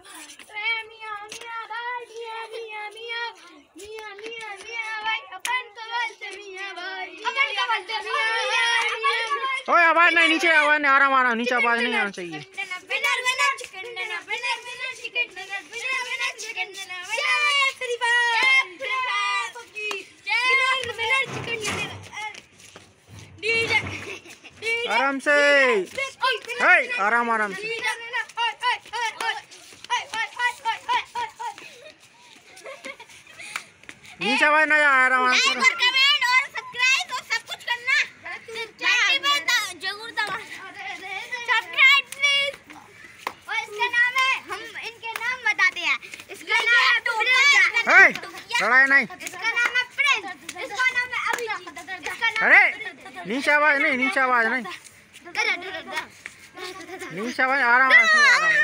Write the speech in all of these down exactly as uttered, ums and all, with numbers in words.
ओए आवाज नहीं, नीचे आवाज नहीं, आराम आराम, नीचे आवाज नहीं आना चाहिए। आराम से, आराम आराम से। नीचे आवाज ना जाए, आराम आराम से। कमेंट और सब्सक्राइब और सब कुछ करना जरूर दबा। Subscribe please. और इसका नाम है, हम इनके नाम बताते हैं। इसका नाम है टोटा। हे, लड़ाई नहीं। इसका नाम है प्रिंस। इसका नाम है अभिजीत। अरे नीचे आवाज नहीं, नीचे आवाज नहीं, नीचे आवाज, आराम आराम से।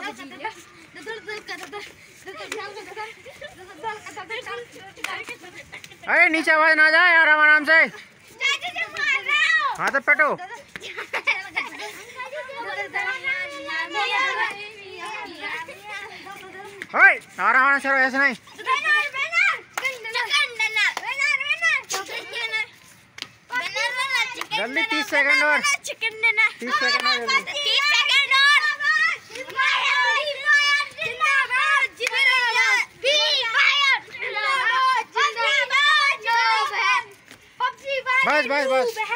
अरे नीचे आवाज ना जाए, आराम आराम से। हाँ तो पेटो। आराम आराम से, ऐसे नहीं। जल्दी तीस सेकंड और, तीस सेकंड और जल्दी। बस बस बस।